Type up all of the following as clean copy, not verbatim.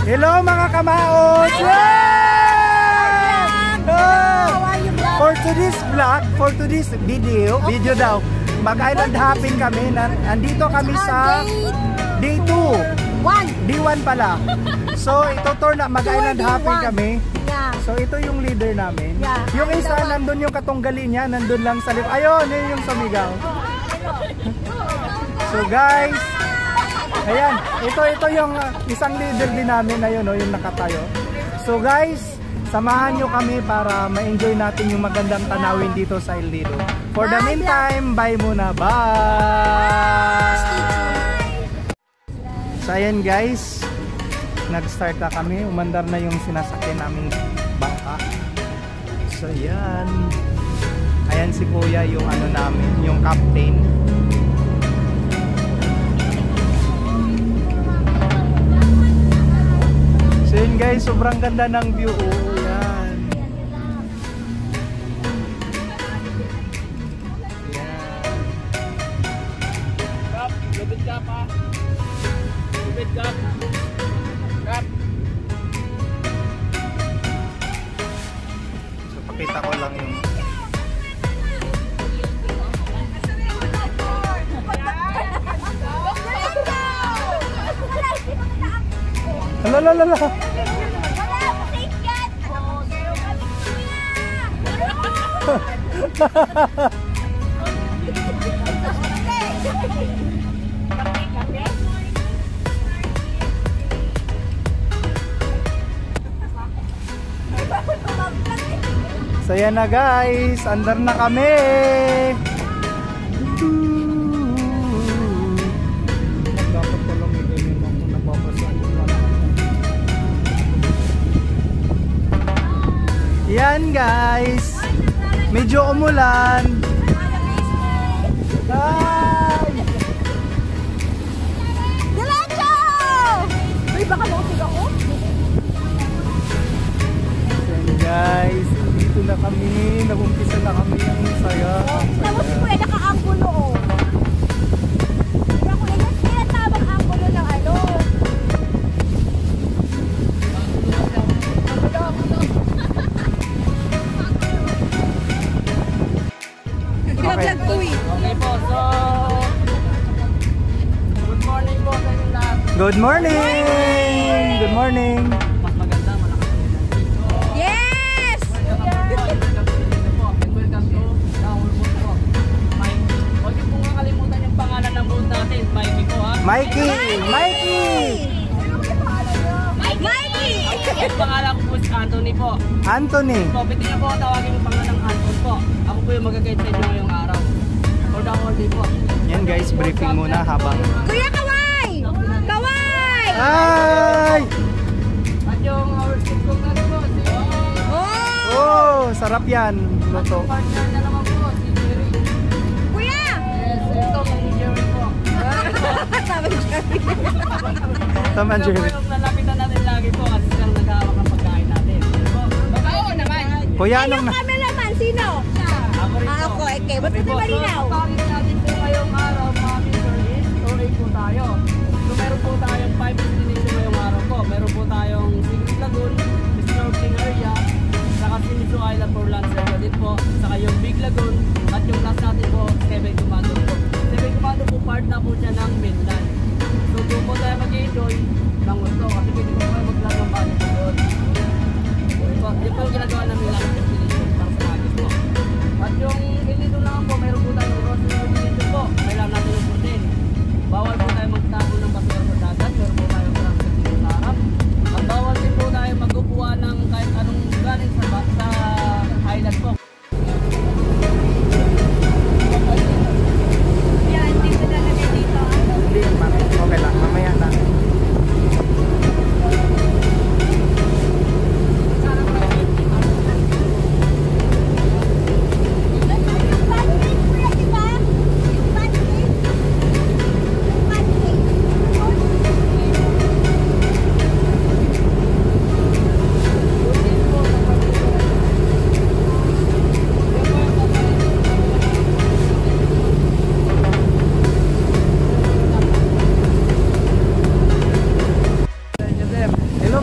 Hello mga kamaos! For today's vlog, for today's video daw, mag-island hopping kami. Nandito kami sa day 2. Day 1 pala. So ito na mag-island hopping kami. So ito yung leader namin. Yung isa nandun yung katunggali niya, nandun lang sa ayun, yun yung sumigaw. So guys, ayan, ito yung isang leader din namin, ayun o, yung nakatayo. So guys, samahan nyo kami para ma-enjoy natin yung magandang tanawin dito sa El Nido. For the meantime, bye muna, bye! So ayan guys, nag-start na kami, umandar na yung sinasakyan naming bangka. So ayan, ayan si kuya yung ano namin, yung captain. So yun guys, sobrang ganda ng view. Oh, yan. Yan. Kap, lubid ka pa. Lubid ka. Kap. So pakita ko lang yung Lalalala. So yan na guys, andar na kami. Yan guys, medyo umulan. Hi! Diretso! Uy, baka mausig ako? Yan guys, dito na kami, nag-umpisa na kami ang saya. Tapos po eh, naka-anggulo oh. Kaya tamang anggulo ng ano. Okay. Okay po, so good morning po sa inyo lahat. Good morning! Good morning! Mas maganda, malakas po. Yes! Welcome to Rahul Boat po. Mikey. Huwag niyo pong kakalimutan yung pangalan ng boat natin. Mikey po ha. Mikey! Mikey! Mikey! Ang pangalan ko po si Anthony po. Anthony! So, pwede niyo po tawagin yung pangalan ng Anton po. Ako po yung mag-guide sa inyo ngayong araw. For the whole day po. Yan guys, briefing muna habang... Kuya Kawai! Kawai! Ay! At yung our ship cook natin po. Oh! Oh, sarap yan. Luto. Partner na naman po, si Jerry. Kuya! Yes, ito si Jerry po. Sabi Jerry. Tama, Ito po Jerry. yung lalapitan natin lagi po kasi silang naghahawak ng pagkain natin. Babaw naman. Kuya, Ay, yung cameraman, sino? Ako rin po. Ako, okay. Ba't Okay ito po, malinaw? so, ang natin po ngayong araw, mga Mr. is touring po tayo. So meron po tayong 5 destination ngayong araw po. Meron po tayong Secret Lagoon, snorkeling area, saka Simisu Island for lunch area din po, saka yung Big Lagoon, at yung last natin po, Seven Commando po. Seven Commando po, part na po siya ng mainland. So doon po tayo mag-enjoy ng gusto kasi pwede po kayo maglaro ng bali po doon. Yun po yung ginagawa namin lang destination para sa agis po. At yung dito lang po, meron po tayong grocery destination po. Kailangan natin yung protein. Bawal po tayo magtago ng basura sa dagat. Meron po tayong transport dito sa harap. At bawal din po tayo mag-upuan ng kahit anong galing sa highland po. Yan, dito na namin dito. Hindi, okay lang. Mamaya na.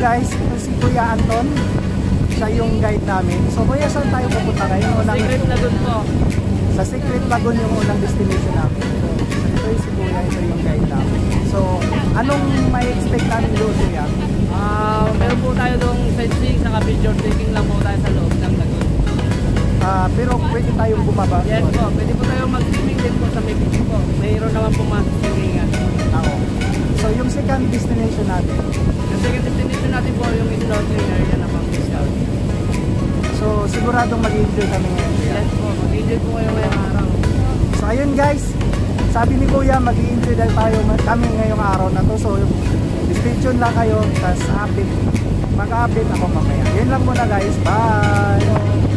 guys, ito si Kuya Anton. Siya yung guide namin. So kuya, saan tayo pupunta ngayon? Secret Lagoon po. Sa Secret Lagoon yung unang destination namin. So ito yung si Kuya, ito yung guide namin. So anong may expect namin doon kuya? Meron po tayo doong sightseeing sa picture taking lang po tayo sa loob ng lagoon. Pero pwede tayong bumaba. Yes po, pwede po tayong mag-swimming din po sa may beach po. Mayroon naman po mag-swimming. So yung second destination natin. Yung second destination natin po yung snorkeling area na pang scout. So siguradong mag-enjoy kami ngayon kuya. Yes po, mag-enjoy po kayo ngayong araw. So ayun guys, sabi ni Kuya mag-i-enjoy dahil tayo kami ngayong araw na to. So stay tuned lang kayo, tas update, mag-update ako mamaya. Yun lang muna guys, bye!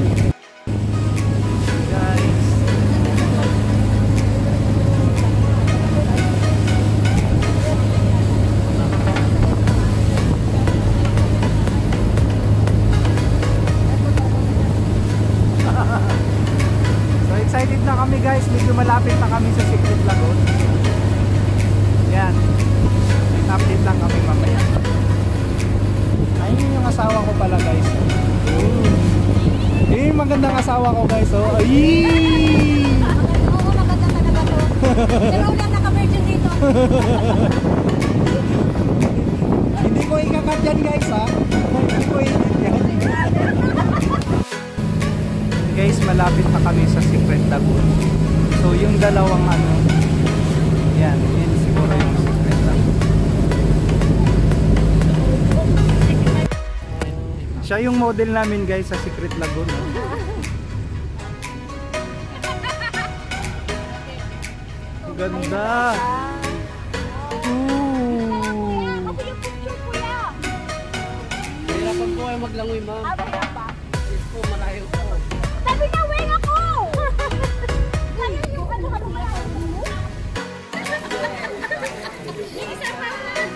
Guys, so excited na kami guys, medyo malapit na kami sa Secret Lagoon. Yan, update lang kami mamaya. Ayun yung asawa ko pala guys. Eh, magandang asawa ko guys. Oh. Ay! Oo, maganda talaga to. Pero wala naka-virgin dito. Hindi ko ikakat yan guys ha. Hindi ko i-edit yan. Guys, malapit na kami sa Secret Lagoon. So yung dalawang ano, yan siguro yung Secret Lagoon. Siya yung model namin guys sa Secret Lagoon. Ang ganda. Ako yung picture kuya. Mahirapan po kayo maglangoy ma'am. Wala pa. Yes po, malayo po. Sabi na wing ako! Ayun yung ano ba? Yung isa pa.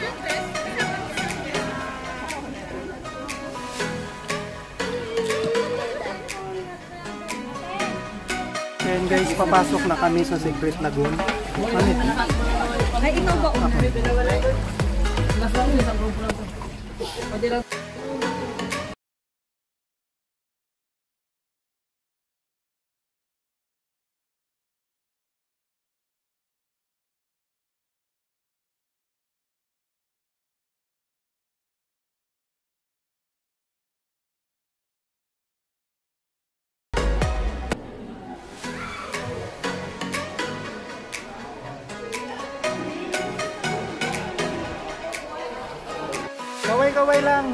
Ayan guys, papasok na kami sa Secret Lagoon. Ano? Ay, ikaw ba? Last lang, isang grupo lang po. Pwede lang. Kaway-kaway lang.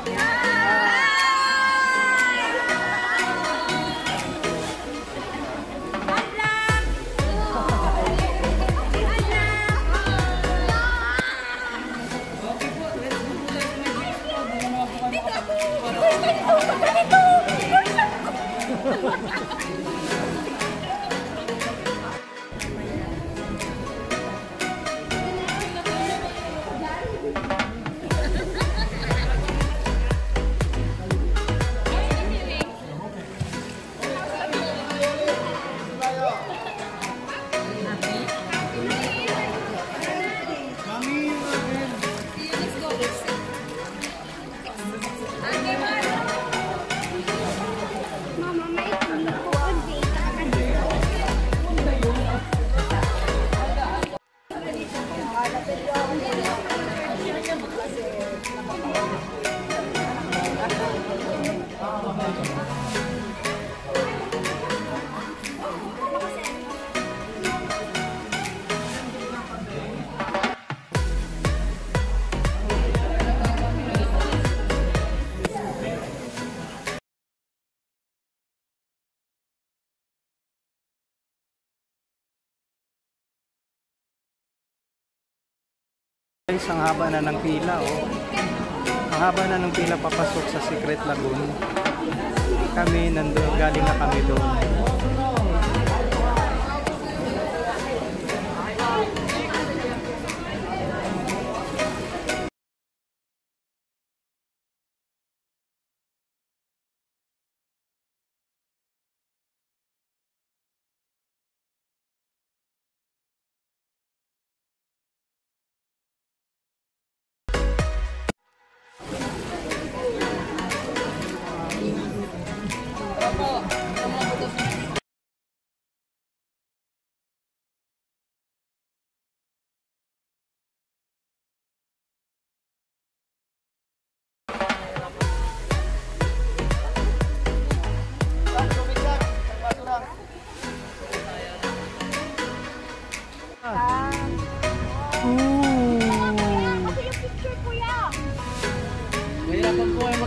Guys, ang haba na ng pila, oh. Ang haba na ng pila papasok sa Secret Lagoon. Kami nandoon, galing na kami doon.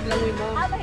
lang yun, ma'am. Ah,